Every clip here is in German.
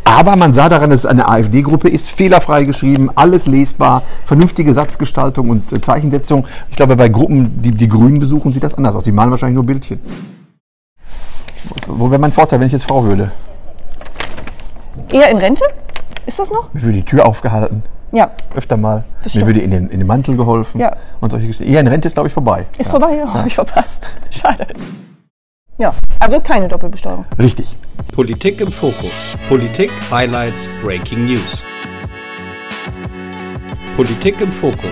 Aber man sah daran, dass es eine AfD-Gruppe ist, fehlerfrei geschrieben, alles lesbar, vernünftige Satzgestaltung und Zeichensetzung. Ich glaube, bei Gruppen, die die Grünen besuchen, sieht das anders aus. Die malen wahrscheinlich nur Bildchen. Wo wäre mein Vorteil, wenn ich jetzt Frau würde? Eher in Rente? Ist das noch? Mir würde die Tür aufgehalten. Ja. Öfter mal. Das Mir stimmt. würde in den Mantel geholfen. Ja. Und solche Geschichten. Eher in Rente ist, glaube ich, vorbei. Ist vorbei, ja. Habe ich verpasst. Schade. Ja, also keine Doppelbesteuerung. Richtig. Politik im Fokus. Politik, Highlights, Breaking News. Politik im Fokus.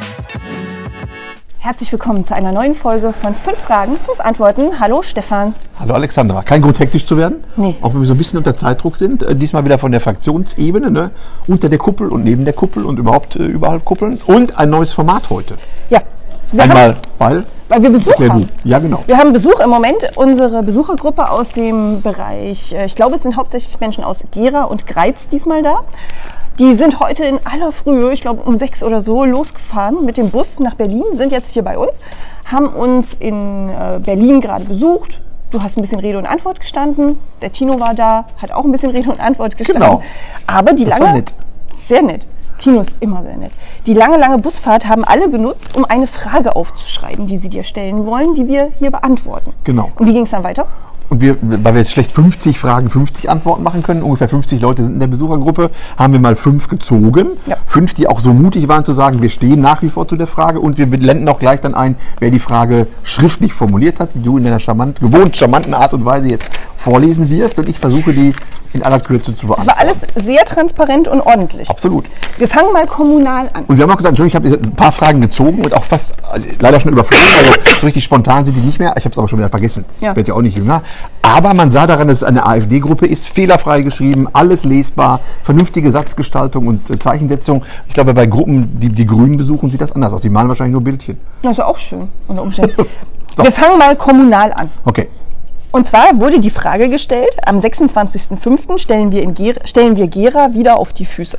Herzlich willkommen zu einer neuen Folge von 5 Fragen, 5 Antworten. Hallo Stefan. Hallo Alexandra. Kein Grund, hektisch zu werden. Nee. Auch wenn wir so ein bisschen unter Zeitdruck sind. Diesmal wieder von der Fraktionsebene, ne? Unter der Kuppel und neben der Kuppel und überhaupt überall Kuppeln. Und ein neues Format heute. Ja. Einmal, weil wir Besuch sehr haben. gut. Ja, genau. Wir haben Besuch im Moment, unsere Besuchergruppe aus dem Bereich, ich glaube, es sind hauptsächlich Menschen aus Gera und Greiz diesmal da. Die sind heute in aller Frühe, ich glaube um 6 oder so, losgefahren mit dem Bus nach Berlin, sind jetzt hier bei uns, haben uns in Berlin gerade besucht. Du hast ein bisschen Rede und Antwort gestanden, der Tino war da, hat auch ein bisschen Rede und Antwort gestanden. Genau. Aber die Das lange, war nett. sehr nett. Tino ist immer sehr nett. Die lange Busfahrt haben alle genutzt, um eine Frage aufzuschreiben, die sie dir stellen wollen, die wir hier beantworten. Genau. Und wie ging es dann weiter? Und weil wir jetzt schlecht 50 Fragen, 50 Antworten machen können, ungefähr 50 Leute sind in der Besuchergruppe, haben wir mal 5 gezogen. Ja. 5, die auch so mutig waren zu sagen, wir stehen nach wie vor zu der Frage und wir blenden auch gleich dann ein, wer die Frage schriftlich formuliert hat, die du in deiner gewohnt charmanten Art und Weise jetzt vorlesen wirst und ich versuche die in aller Kürze zu Es beantworten. war alles sehr transparent und ordentlich. Absolut. Wir fangen mal kommunal an. Und wir haben auch gesagt, Entschuldigung, ich habe ein paar Fragen gezogen und auch fast leider schon überflogen, also so richtig spontan sind die nicht mehr. Ich habe es aber schon wieder vergessen. Ja. Ich werde ja auch nicht jünger. Aber man sah daran, dass es eine AfD-Gruppe ist, fehlerfrei geschrieben, alles lesbar, vernünftige Satzgestaltung und Zeichensetzung. Ich glaube, bei Gruppen, die die Grünen besuchen, sieht das anders aus. Die malen wahrscheinlich nur Bildchen. Das ist ja auch schön unter Umständen. So. Wir fangen mal kommunal an. Okay. Und zwar wurde die Frage gestellt, am 26.05. stellen wir Gera wieder auf die Füße.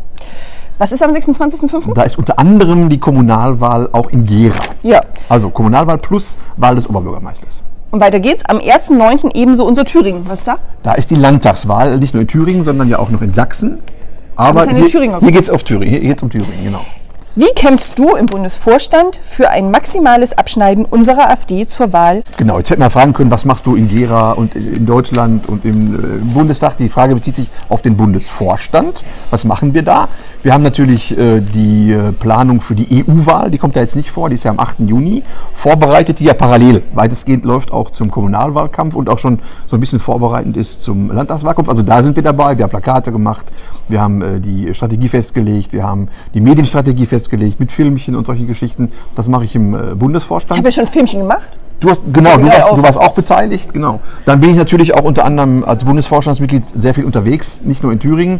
Was ist am 26.05.? Da ist unter anderem die Kommunalwahl auch in Gera. Ja. Also Kommunalwahl plus Wahl des Oberbürgermeisters. Und weiter geht's. Am 1.09. ebenso unser Thüringen. Was ist da? Da ist die Landtagswahl, nicht nur in Thüringen, sondern ja auch noch in Sachsen. Aber das ist eine Thüringer hier geht es um Thüringen, genau. Wie kämpfst du im Bundesvorstand für ein maximales Abschneiden unserer AfD zur Wahl? Genau, jetzt hätten wir fragen können, was machst du in Gera und in Deutschland und im Bundestag? Die Frage bezieht sich auf den Bundesvorstand. Was machen wir da? Wir haben natürlich die Planung für die EU-Wahl, die kommt ja jetzt nicht vor, die ist ja am 8. Juni, vorbereitet, die ja parallel weitestgehend läuft auch zum Kommunalwahlkampf und auch schon so ein bisschen vorbereitend ist zum Landtagswahlkampf. Also da sind wir dabei, wir haben Plakate gemacht, wir haben die Strategie festgelegt, wir haben die Medienstrategie festgelegt mit Filmchen und solche Geschichten. Das mache ich im Bundesvorstand. Ich habe ja schon ein Filmchen gemacht. Du warst auch beteiligt, genau. Dann bin ich natürlich auch unter anderem als Bundesvorstandsmitglied sehr viel unterwegs, nicht nur in Thüringen,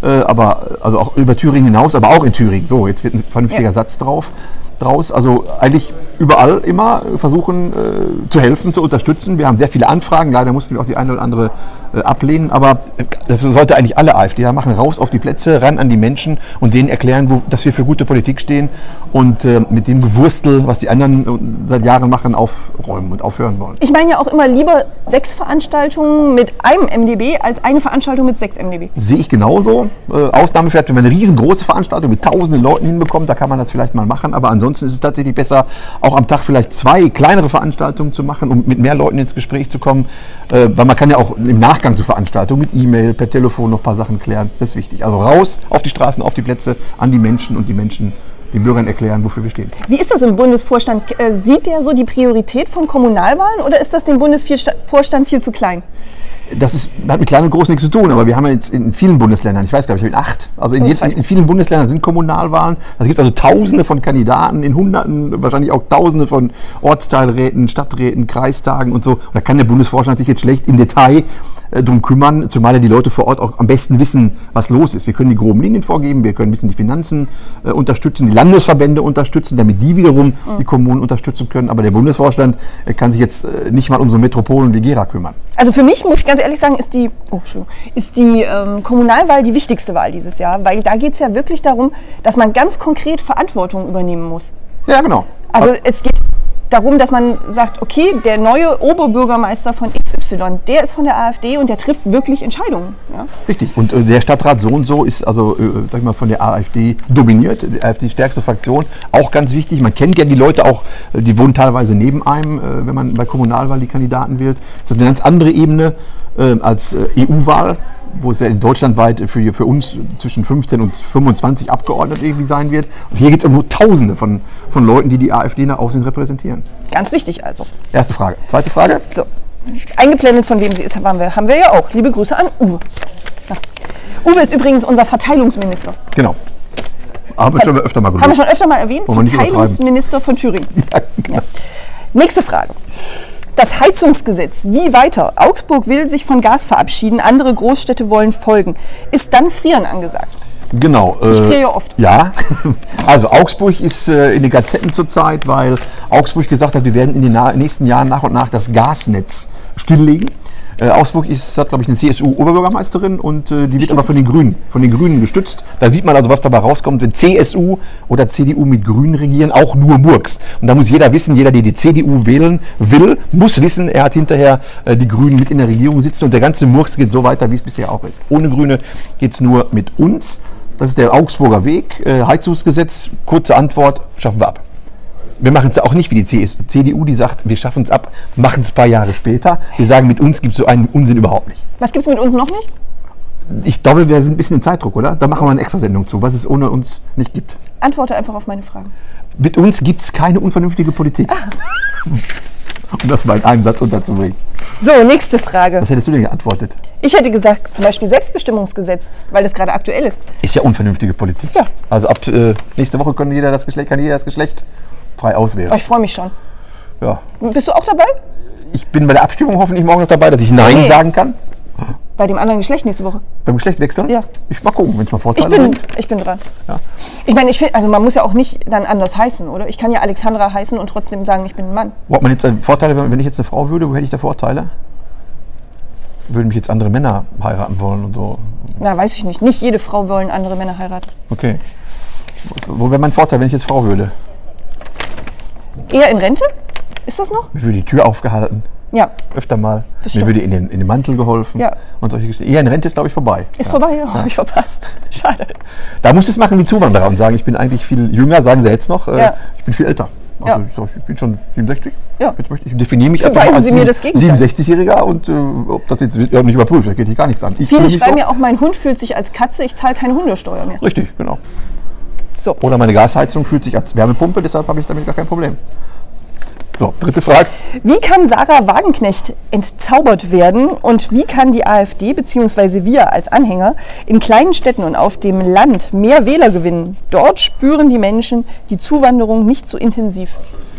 aber also auch über Thüringen hinaus, aber auch in Thüringen. So, jetzt wird ein vernünftiger Satz draus. Also eigentlich überall immer versuchen zu helfen, zu unterstützen. Wir haben sehr viele Anfragen, leider mussten wir auch die eine oder andere ablehnen, aber das sollte eigentlich alle AfDler machen, raus auf die Plätze, ran an die Menschen und denen erklären, dass wir für gute Politik stehen und mit dem Gewurstel, was die anderen seit Jahren machen, aufräumen und aufhören wollen. Ich meine ja auch immer lieber 6 Veranstaltungen mit einem MdB als eine Veranstaltung mit 6 MdB. Sehe ich genauso. Ausnahme vielleicht, wenn man eine riesengroße Veranstaltung mit tausenden Leuten hinbekommt, da kann man das vielleicht mal machen, aber ansonsten ist es tatsächlich besser, auch am Tag vielleicht 2 kleinere Veranstaltungen zu machen, um mit mehr Leuten ins Gespräch zu kommen, weil man kann ja auch im Nachgang zur Veranstaltung mit E-Mail, per Telefon noch ein paar Sachen klären. Das ist wichtig. Also raus auf die Straßen, auf die Plätze, an die Menschen und die Menschen den Bürgern erklären, wofür wir stehen. Wie ist das im Bundesvorstand? Sieht der so die Priorität von Kommunalwahlen oder ist das dem Bundesvorstand viel zu klein? Das hat mit klein und groß nichts zu tun, aber wir haben ja jetzt in vielen Bundesländern, ich weiß glaube ich, in 8, also in vielen Bundesländern sind Kommunalwahlen. Da gibt es also Tausende von Kandidaten, in Hunderten, wahrscheinlich auch Tausende von Ortsteilräten, Stadträten, Kreistagen und so. Und da kann der Bundesvorstand sich jetzt schlecht im Detail drum kümmern, zumal ja die Leute vor Ort auch am besten wissen, was los ist. Wir können die groben Linien vorgeben, wir können ein bisschen die Finanzen unterstützen, die Landesverbände unterstützen, damit die wiederum die Kommunen unterstützen können. Aber der Bundesvorstand kann sich jetzt nicht mal um so Metropolen wie Gera kümmern. Also für mich, muss ich ganz ehrlich sagen, ist die Kommunalwahl die wichtigste Wahl dieses Jahr, weil da geht es ja wirklich darum, dass man ganz konkret Verantwortung übernehmen muss. Ja, genau. Also es geht darum, dass man sagt, okay, der neue Oberbürgermeister von XY, der ist von der AfD und der trifft wirklich Entscheidungen. Ja? Richtig. Und der Stadtrat so und so ist also, sag ich mal, von der AfD dominiert. Die AfD stärkste Fraktion. Auch ganz wichtig. Man kennt ja die Leute auch, die wohnen teilweise neben einem, wenn man bei Kommunalwahl die Kandidaten wählt. Das ist eine ganz andere Ebene als EU-Wahl, wo es ja deutschlandweit für uns zwischen 15 und 25 Abgeordnete irgendwie sein wird. Und hier geht es um nur Tausende von Leuten, die AfD nach außen repräsentieren. Ganz wichtig also. Erste Frage. Zweite Frage. So, eingeblendet, von wem sie ist, haben wir ja auch. Liebe Grüße an Uwe. Ja. Uwe ist übrigens unser Verteilungsminister. Genau. Haben wir schon öfter mal gehört. Haben wir schon öfter mal erwähnt. Verteilungsminister von Thüringen. Ja, genau. Ja. Nächste Frage. Das Heizungsgesetz, wie weiter? Augsburg will sich von Gas verabschieden, andere Großstädte wollen folgen. Ist dann Frieren angesagt? Genau. Ich friere ja oft. Ja, also Augsburg ist in den Gazetten zurzeit, weil Augsburg gesagt hat, wir werden in den nächsten Jahren nach und nach das Gasnetz stilllegen. Augsburg hat, glaube ich, eine CSU-Oberbürgermeisterin und die wird aber von den Grünen gestützt. Da sieht man also, was dabei rauskommt, wenn CSU oder CDU mit Grünen regieren, auch nur Murks. Und da muss jeder wissen, jeder, der die CDU wählen will, muss wissen, er hat hinterher die Grünen mit in der Regierung sitzen und der ganze Murks geht so weiter, wie es bisher auch ist. Ohne Grüne geht es nur mit uns. Das ist der Augsburger Weg. Heizungsgesetz, kurze Antwort, schaffen wir ab. Wir machen es auch nicht wie die CDU, die sagt, wir schaffen es ab, machen es ein paar Jahre später. Wir sagen, mit uns gibt es so einen Unsinn überhaupt nicht. Was gibt es mit uns noch nicht? Ich glaube, wir sind ein bisschen im Zeitdruck, oder? Da machen wir eine Extrasendung zu, was es ohne uns nicht gibt. Antworte einfach auf meine Fragen. Mit uns gibt es keine unvernünftige Politik. Um das mal in einem Satz unterzubringen. So, nächste Frage. Was hättest du denn geantwortet? Ich hätte gesagt, zum Beispiel Selbstbestimmungsgesetz, weil das gerade aktuell ist. Ist ja unvernünftige Politik. Ja. Also ab nächste Woche kann jeder das Geschlecht frei auswählen. Oh, ich freue mich schon. Ja. Bist du auch dabei? Ich bin bei der Abstimmung hoffentlich morgen noch dabei, dass ich Nein sagen kann. Bei dem anderen Geschlecht nächste Woche? Beim Geschlecht wechseln? Ja. Ich mal gucken, wenn es mal Vorteile bringt. Ich bin dran. Ja. Ich meine, also man muss ja auch nicht dann anders heißen, oder? Ich kann ja Alexandra heißen und trotzdem sagen, ich bin ein Mann. Wo hat man jetzt Vorteile, wenn ich jetzt eine Frau würde, wo hätte ich da Vorteile? Würden mich jetzt andere Männer heiraten wollen und so? Na, weiß ich nicht. Nicht jede Frau wollen andere Männer heiraten. Okay. Wo wäre mein Vorteil, wenn ich jetzt Frau würde? Eher in Rente? Ist das noch? Mir würde die Tür aufgehalten. Ja. Öfter mal. Das Mir stimmt. würde in den Mantel geholfen. Ja. Und solche Geschichten. Eher in Rente ist, glaube ich, vorbei. Ist vorbei, ja. Habe ich verpasst. Schade. Da muss es machen wie Zuwanderer und sagen, ich bin eigentlich viel jünger, sagen sie jetzt noch, Ja. ich bin viel älter. Also Ja. ich bin schon 67. Ja. Jetzt möchte ich definiere mich Beweisen als Sie mir das Gegenteil. 67-Jähriger und ob das jetzt wird ja nicht überprüft, da geht hier gar nichts an. Ich fühle Viele mich schreiben so. ja auch, mein Hund fühlt sich als Katze, ich zahle keine Hundesteuer mehr. Richtig, genau. So. Oder meine Gasheizung fühlt sich als Wärmepumpe, deshalb habe ich damit gar kein Problem. So, dritte Frage. Wie kann Sarah Wagenknecht entzaubert werden und wie kann die AfD bzw. wir als Anhänger in kleinen Städten und auf dem Land mehr Wähler gewinnen? Dort spüren die Menschen die Zuwanderung nicht so intensiv.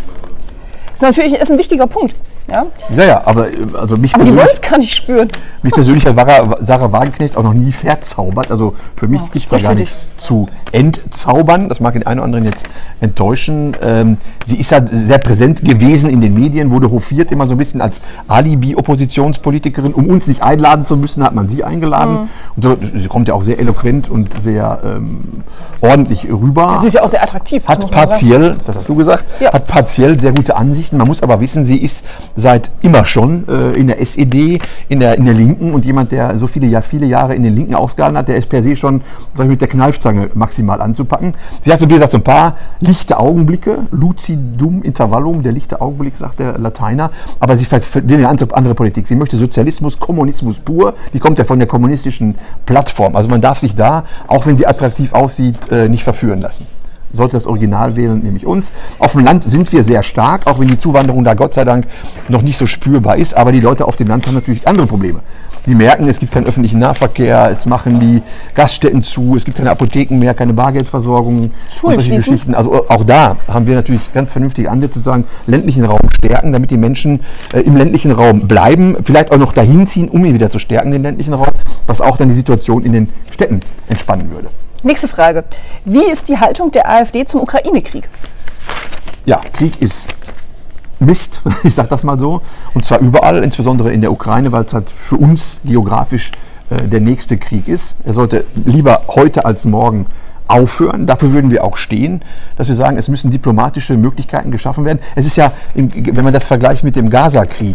Das ist ein wichtiger Punkt. Ja? Ja, aber also mich Aber die wollen persönlich, es gar nicht spüren. mich persönlich hat Sarah Wagenknecht auch noch nie verzaubert. Also für mich gibt es da gut gar für nichts zu entzaubern. Das mag den einen oder anderen jetzt enttäuschen. Sie ist ja sehr präsent gewesen in den Medien, wurde hofiert immer so ein bisschen als Alibi-Oppositionspolitikerin. Um uns nicht einladen zu müssen, hat man sie eingeladen. Und so, sie kommt ja auch sehr eloquent und sehr ordentlich rüber. Das ist ja auch sehr attraktiv. das Hat muss man sagen. partiell, das hast du gesagt, Ja. hat partiell sehr gute Ansichten. Man muss aber wissen, sie ist seit immer schon in der SED, in der Linken und jemand, der so viele Jahre in den Linken ausgehalten hat, der ist per se schon, sag ich, mit der Kneifzange maximal anzupacken. Sie hat so, wie gesagt, so ein paar lichte Augenblicke, lucidum intervallum, der lichte Augenblick, sagt der Lateiner, aber sie will eine andere Politik. Sie möchte Sozialismus, Kommunismus pur, die kommt ja von der kommunistischen Plattform. Also man darf sich da, auch wenn sie attraktiv aussieht, nicht verführen lassen. Sollte das Original wählen, nämlich uns. Auf dem Land sind wir sehr stark, auch wenn die Zuwanderung da Gott sei Dank noch nicht so spürbar ist. Aber die Leute auf dem Land haben natürlich andere Probleme. Die merken, es gibt keinen öffentlichen Nahverkehr, es machen die Gaststätten zu, es gibt keine Apotheken mehr, keine Bargeldversorgung und solche schließen. Geschichten. Also auch da haben wir natürlich ganz vernünftige Ansätze zu sagen, ländlichen Raum stärken, damit die Menschen im ländlichen Raum bleiben, vielleicht auch noch dahin ziehen, um ihn wieder zu stärken, den ländlichen Raum, was auch dann die Situation in den Städten entspannen würde. Nächste Frage. Wie ist die Haltung der AfD zum Ukraine-Krieg? Ja, Krieg ist Mist, ich sage das mal so. Und zwar überall, insbesondere in der Ukraine, weil es halt für uns geografisch der nächste Krieg ist. Er sollte lieber heute als morgen aufhören. Dafür würden wir auch stehen, dass wir sagen, es müssen diplomatische Möglichkeiten geschaffen werden. Es ist ja, wenn man das vergleicht mit dem Gaza-Krieg,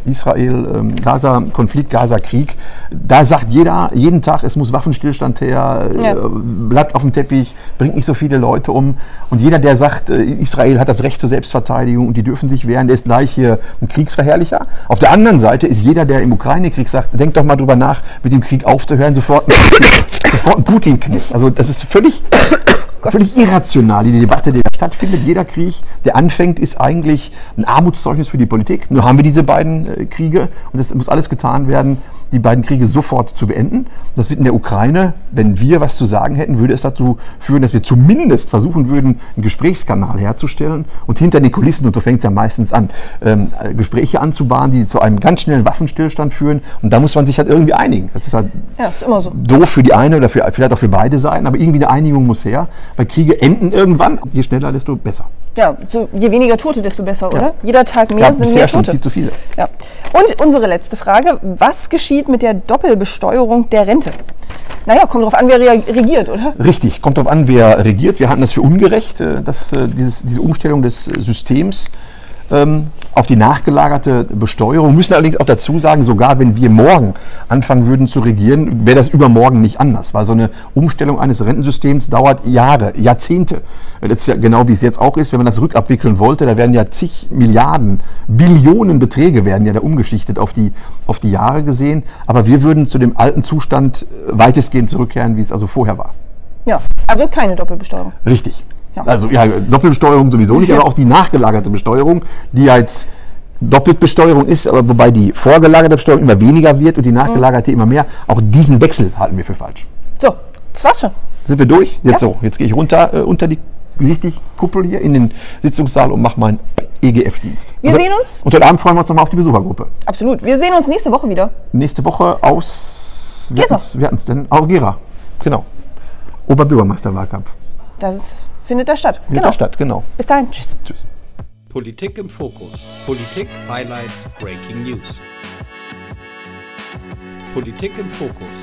Gaza-Konflikt, Gaza-Krieg, da sagt jeder jeden Tag, es muss Waffenstillstand her, bleibt auf dem Teppich, bringt nicht so viele Leute um. Und jeder, der sagt, Israel hat das Recht zur Selbstverteidigung und die dürfen sich wehren, der ist gleich hier ein Kriegsverherrlicher. Auf der anderen Seite ist jeder, der im Ukraine-Krieg sagt, denkt doch mal drüber nach, mit dem Krieg aufzuhören, sofort ein Putin-Knecht. Also das ist völlig irrational, die Debatte, die da stattfindet. Jeder Krieg, der anfängt, ist eigentlich ein Armutszeugnis für die Politik. Nur haben wir diese beiden Kriege und es muss alles getan werden, die beiden Kriege sofort zu beenden. Das wird in der Ukraine, wenn wir was zu sagen hätten, würde es dazu führen, dass wir zumindest versuchen würden, einen Gesprächskanal herzustellen und hinter den Kulissen, und so fängt es ja meistens an, Gespräche anzubahnen, die zu einem ganz schnellen Waffenstillstand führen. Und da muss man sich halt irgendwie einigen. Das ist halt ist immer so. Doof für die eine oder vielleicht auch für beide sein, aber irgendwie eine Einigung muss her. Weil Kriege enden irgendwann, je schneller, desto besser. Ja, so, je weniger Tote, desto besser, oder? Jeder Tag mehr sind mehr Tote. Viel zu viele. Ja. Und unsere letzte Frage, was geschieht mit der Doppelbesteuerung der Rente? Naja, kommt drauf an, wer regiert, oder? Richtig, kommt drauf an, wer regiert. Wir halten das für ungerecht, dass diese Umstellung des Systems auf die nachgelagerte Besteuerung. Wir müssen allerdings auch dazu sagen, sogar wenn wir morgen anfangen würden zu regieren, wäre das übermorgen nicht anders, weil so eine Umstellung eines Rentensystems dauert Jahre, Jahrzehnte. Das ist ja genau wie es jetzt auch ist, wenn man das rückabwickeln wollte, da werden ja zig Milliarden, Billionen Beträge werden ja da umgeschichtet auf die Jahre gesehen, aber wir würden zu dem alten Zustand weitestgehend zurückkehren, wie es also vorher war. Ja, also keine Doppelbesteuerung. Richtig. Ja. Also ja, Doppelbesteuerung sowieso nicht, aber auch die nachgelagerte Besteuerung, die ja jetzt Doppelbesteuerung ist, aber wobei die vorgelagerte Besteuerung immer weniger wird und die nachgelagerte immer mehr. Auch diesen Wechsel halten wir für falsch. So, das war's schon. Sind wir durch? Jetzt jetzt gehe ich runter unter die Kuppel hier in den Sitzungssaal und mache meinen EGF-Dienst. Wir sehen uns. Und heute Abend freuen wir uns nochmal auf die Besuchergruppe. Absolut. Wir sehen uns nächste Woche wieder. Nächste Woche aus Gera. Wir hatten es denn? Aus Gera. Genau. Oberbürgermeisterwahlkampf. Findet da statt. Genau. Bis dahin. Tschüss. Tschüss. Politik im Fokus. Politik, Highlights, Breaking News. Politik im Fokus.